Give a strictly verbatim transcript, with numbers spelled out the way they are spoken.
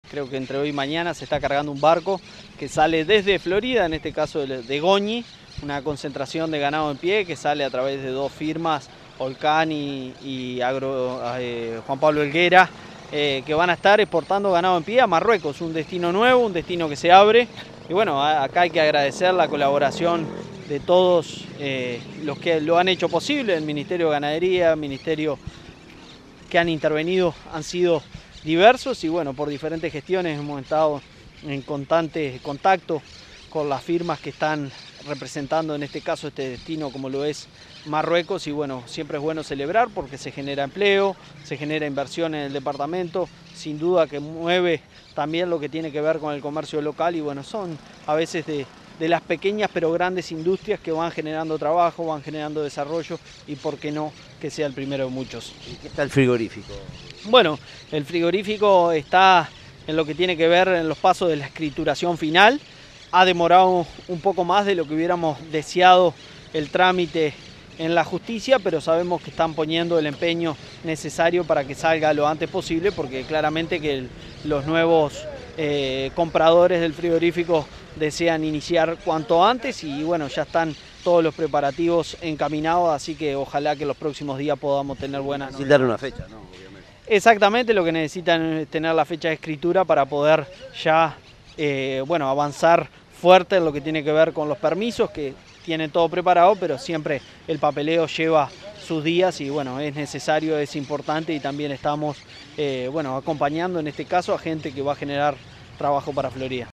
creo que entre hoy y mañana se está cargando un barco que sale desde Florida, en este caso de Goñi, una concentración de ganado en pie que sale a través de dos firmas, Volcán y, y Agro, eh, Juan Pablo Helguera, eh, que van a estar exportando ganado en pie a Marruecos, un destino nuevo, un destino que se abre. Y bueno, acá hay que agradecer la colaboración de todos eh, los que lo han hecho posible, el Ministerio de Ganadería, el Ministerio que han intervenido han sido diversos y bueno, por diferentes gestiones hemos estado en constante contacto con las firmas que están representando en este caso este destino como lo es Marruecos y bueno, siempre es bueno celebrar porque se genera empleo, se genera inversión en el departamento, sin duda que mueve también lo que tiene que ver con el comercio local y bueno, son a veces de, de las pequeñas pero grandes industrias que van generando trabajo, van generando desarrollo y por qué no que sea el primero de muchos. ¿Y qué está el frigorífico? Bueno, el frigorífico está en lo que tiene que ver en los pasos de la escrituración final. Ha demorado un poco más de lo que hubiéramos deseado el trámite en la justicia, pero sabemos que están poniendo el empeño necesario para que salga lo antes posible, porque claramente que el, los nuevos eh, compradores del frigorífico desean iniciar cuanto antes y bueno, ya están todos los preparativos encaminados, así que ojalá que los próximos días podamos tener buenas Sin dar una fecha, ¿no? Obviamente. Exactamente, lo que necesitan es tener la fecha de escritura para poder ya eh, bueno, avanzar fuerte en lo que tiene que ver con los permisos, que tienen todo preparado, pero siempre el papeleo lleva sus días y bueno, es necesario, es importante y también estamos eh, bueno, acompañando en este caso a gente que va a generar trabajo para Florida.